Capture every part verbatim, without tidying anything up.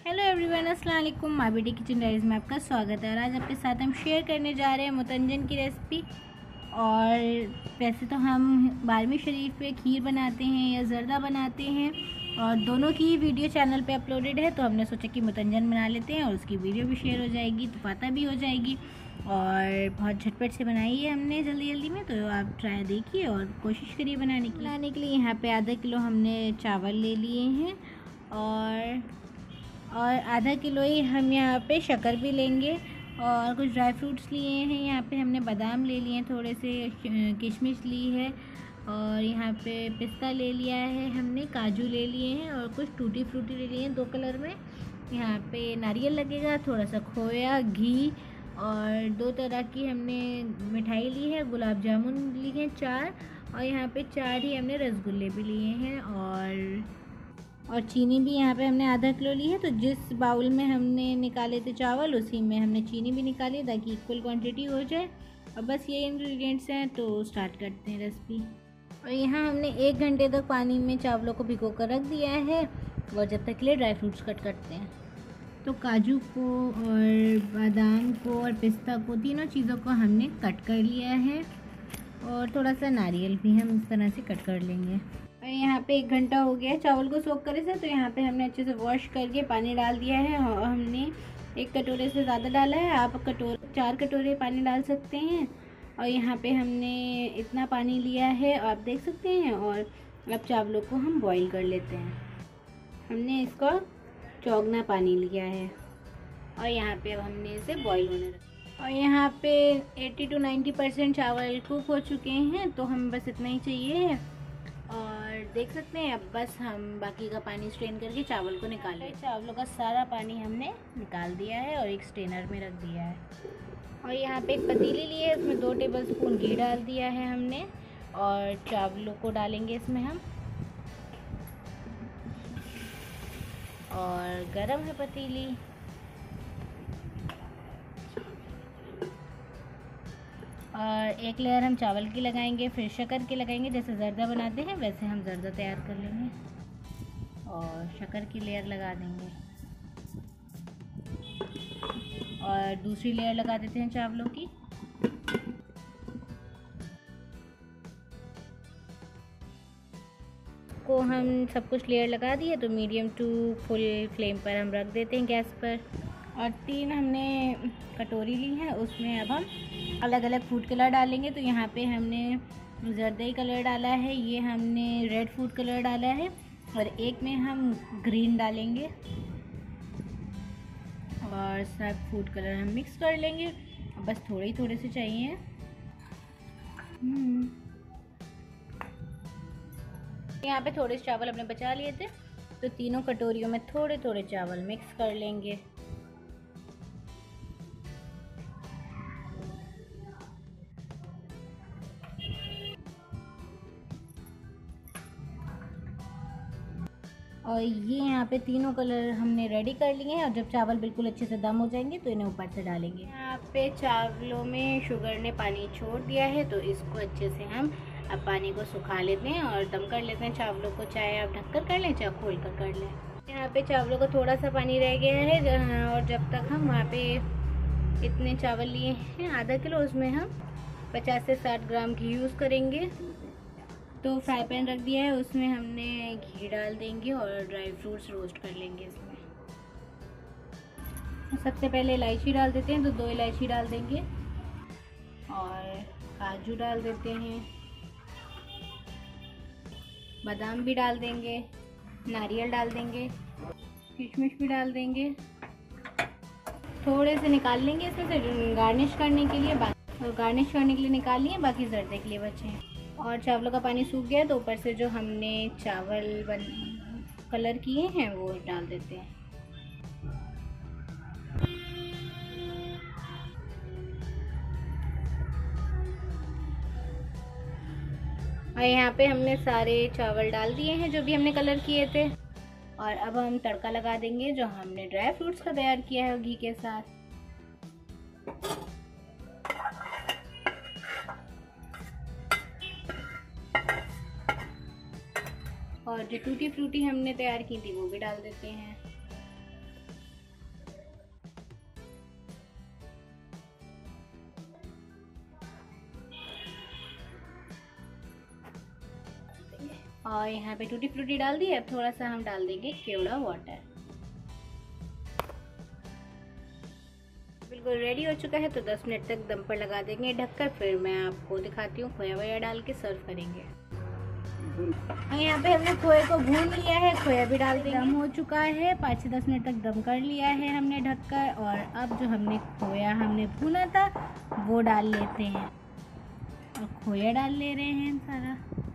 Hello everyone, अस्सलाम वालेकुम। My बेटी किचन डायरीज में आपका स्वागत है। और आज आपके साथ हम शेयर करने जा रहे हैं मुतंजन की रेसिपी। और वैसे तो हम बारहवीं शरीफ पे खीर बनाते हैं या जर्दा बनाते हैं, और दोनों की वीडियो चैनल पे अपलोडेड है, तो हमने सोचा कि मुतंजन बना लेते हैं और उसकी वीडियो भी शेयर हो जाएगी तो पता भी हो जाएगी। और बहुत झटपट से बनाई है हमने जल्दी जल्दी में, तो आप ट्राई देखिए और कोशिश करिए बनाने की बनाने के लिए। यहाँ पे आधा किलो हमने चावल ले लिए हैं और और आधा किलो ही हम यहाँ पे शक्कर भी लेंगे, और कुछ ड्राई फ्रूट्स लिए हैं। यहाँ पे हमने बादाम ले लिए हैं, थोड़े से किशमिश ली है, और यहाँ पे पिस्ता ले लिया है हमने, काजू ले लिए हैं, और कुछ टूटी फ्रूटी ले लिए हैं दो कलर में। यहाँ पे नारियल लगेगा, थोड़ा सा खोया, घी, और दो तरह की हमने मिठाई ली है, गुलाब जामुन ली हैं चार, और यहाँ पे चार ही हमने रसगुल्ले भी लिए हैं, और और चीनी भी यहाँ पे हमने आधा किलो ली है। तो जिस बाउल में हमने निकाले थे चावल, उसी में हमने चीनी भी निकाली ताकि इक्वल क्वांटिटी हो जाए। और बस ये इंग्रेडिएंट्स हैं, तो स्टार्ट करते हैं रेसिपी। और यहाँ हमने एक घंटे तक पानी में चावलों को भिगो कर रख दिया है, और जब तक के लिए ड्राई फ्रूट्स कट करते हैं। तो काजू को और बादाम को और पिस्ता को, तीनों चीज़ों को हमने कट कर लिया है, और थोड़ा सा नारियल भी हम इस तरह से कट कर लेंगे। और यहाँ पे एक घंटा हो गया है चावल को सोख करे से, तो यहाँ पे हमने अच्छे से वॉश करके पानी डाल दिया है, और हमने एक कटोरे से ज़्यादा डाला है। आप कटोरे चार कटोरे पानी डाल सकते हैं। और यहाँ पे हमने इतना पानी लिया है, आप देख सकते हैं। और अब चावलों को हम बॉईल कर लेते हैं। हमने इसका चौगना पानी लिया है, और यहाँ पे अब हमने इसे बॉईल होने रखा। और यहाँ पे अस्सी टू नब्बे परसेंट चावल कुक हो चुके हैं, तो हमें बस इतना ही चाहिए। और देख सकते हैं अब बस हम बाकी का पानी स्ट्रेन करके चावल को निकाल लें। चावलों का सारा पानी हमने निकाल दिया है और एक स्ट्रेनर में रख दिया है। और यहाँ पे एक पतीली ली है, उसमें दो टेबलस्पून घी डाल दिया है हमने, और चावलों को डालेंगे इसमें हम। और गरम है पतीली। और एक लेयर हम चावल की लगाएंगे, फिर शक्कर की लगाएंगे। जैसे जर्दा बनाते हैं वैसे हम जर्दा तैयार कर लेंगे, और शक्कर की लेयर लगा देंगे, और दूसरी लेयर लगा देते हैं चावलों की। को हम सब कुछ लेयर लगा दिए, तो मीडियम टू फुल फ्लेम पर हम रख देते हैं गैस पर। और तीन हमने कटोरी ली है, उसमें अब हम अलग अलग फूड कलर डालेंगे। तो यहाँ पे हमने जर्दई कलर डाला है, ये हमने रेड फूड कलर डाला है, और एक में हम ग्रीन डालेंगे, और सब फूड कलर हम मिक्स कर लेंगे। बस थोड़े ही थोड़े से चाहिए। यहाँ पे थोड़े से चावल अपने बचा लिए थे, तो तीनों कटोरियों में थोड़े थोड़े चावल मिक्स कर लेंगे। और ये यहाँ पे तीनों कलर हमने रेडी कर लिए हैं, और जब चावल बिल्कुल अच्छे से दम हो जाएंगे तो इन्हें ऊपर से डालेंगे। यहाँ पे चावलों में शुगर ने पानी छोड़ दिया है, तो इसको अच्छे से हम अब पानी को सुखा लेते हैं और दम कर लेते हैं चावलों को। चाहे आप ढककर कर लें, चाहे खोल कर कर लें। यहाँ पे चावलों का थोड़ा सा पानी रह गया है, और जब तक हम वहाँ पे इतने चावल लिए हैं आधा किलो, उसमें हम पचास से साठ ग्राम घी यूज़ करेंगे। तो फ्राई पैन रख दिया है, उसमें हमने घी डाल देंगे और ड्राई फ्रूट्स रोस्ट कर लेंगे इसमें। सबसे पहले इलायची डाल देते हैं, तो दो इलायची डाल देंगे, और काजू डाल देते हैं, बादाम भी डाल देंगे, नारियल डाल देंगे, किशमिश भी डाल देंगे। थोड़े से निकाल लेंगे इसमें से गार्निश करने के लिए, और गार्निश करने के लिए निकाल लिए, बाकी जर्दे के लिए बचे हैं। और चावलों का पानी सूख गया, तो ऊपर से जो हमने चावल बन कलर किए हैं वो डाल देते हैं। और यहाँ पे हमने सारे चावल डाल दिए हैं जो भी हमने कलर किए थे। और अब हम तड़का लगा देंगे जो हमने ड्राई फ्रूट्स का तैयार किया है घी के साथ। और जो टूटी फ्रूटी हमने तैयार की थी वो भी डाल देते हैं। और यहाँ पे टूटी फ्रूटी डाल दी। अब थोड़ा सा हम डाल देंगे केवड़ा वाटर। बिल्कुल रेडी हो चुका है, तो दस मिनट तक दम पर लगा देंगे ढककर। फिर मैं आपको दिखाती हूँ, खोया वोया डाल के सर्व करेंगे। और यहाँ पे हमने खोए को भून लिया है, खोया भी डाल देंगे। दम हो चुका है, पाँच से दस मिनट तक दम कर लिया है हमने ढककर। और अब जो हमने खोया हमने भूना था वो डाल लेते हैं, और खोया डाल ले रहे हैं सारा।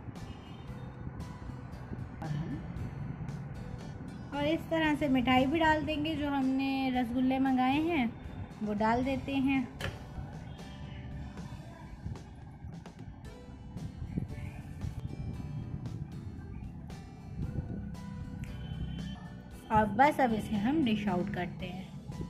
और इस तरह से मिठाई भी डाल देंगे, जो हमने रसगुल्ले मंगाए हैं वो डाल देते हैं। और बस अब इसे हम डिश आउट करते हैं।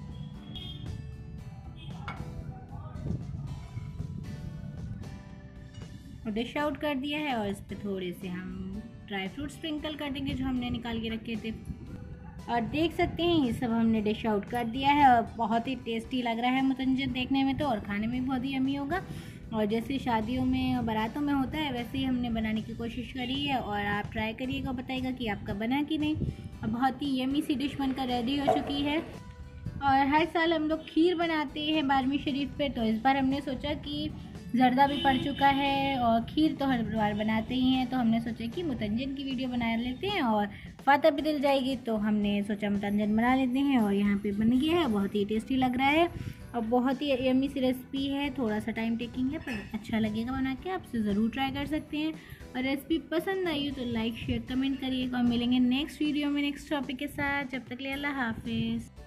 और डिश आउट कर दिया है, और इस पे थोड़े से हम ड्राई फ्रूट स्प्रिंकल कर देंगे जो हमने निकाल के रखे थे। और देख सकते हैं ये सब हमने डिश आउट कर दिया है, और बहुत ही टेस्टी लग रहा है मुतंजन देखने में तो, और खाने में बहुत ही यम्मी होगा। और जैसे शादियों में और बारातों में होता है वैसे ही हमने बनाने की कोशिश करी है। और आप ट्राई करिएगा, बताइएगा कि आपका बना कि नहीं। और बहुत ही यम्मी सी डिश बनकर रेडी हो चुकी है। और हर साल हम लोग खीर बनाते हैं बारहवीं शरीफ पे, तो इस बार हमने सोचा कि जर्दा भी पड़ चुका है और खीर तो हर बार बनाते ही हैं, तो हमने सोचा कि मुतंजन की वीडियो बना लेते हैं। और फातह भी दिल जाएगी, तो हमने सोचा मुतंजन बना लेते हैं। और यहाँ पे बन गया है, बहुत ही टेस्टी लग रहा है और बहुत ही यम्मी सी रेसिपी है। थोड़ा सा टाइम टेकिंग है पर अच्छा लगेगा बना के, आप इसे ज़रूर ट्राई कर सकते हैं। और रेसिपी पसंद आई हो तो लाइक शेयर कमेंट करिएगा। और मिलेंगे नेक्स्ट वीडियो में नेक्स्ट टॉपिक के साथ। जब तक के लिए अल्लाह हाफिज़।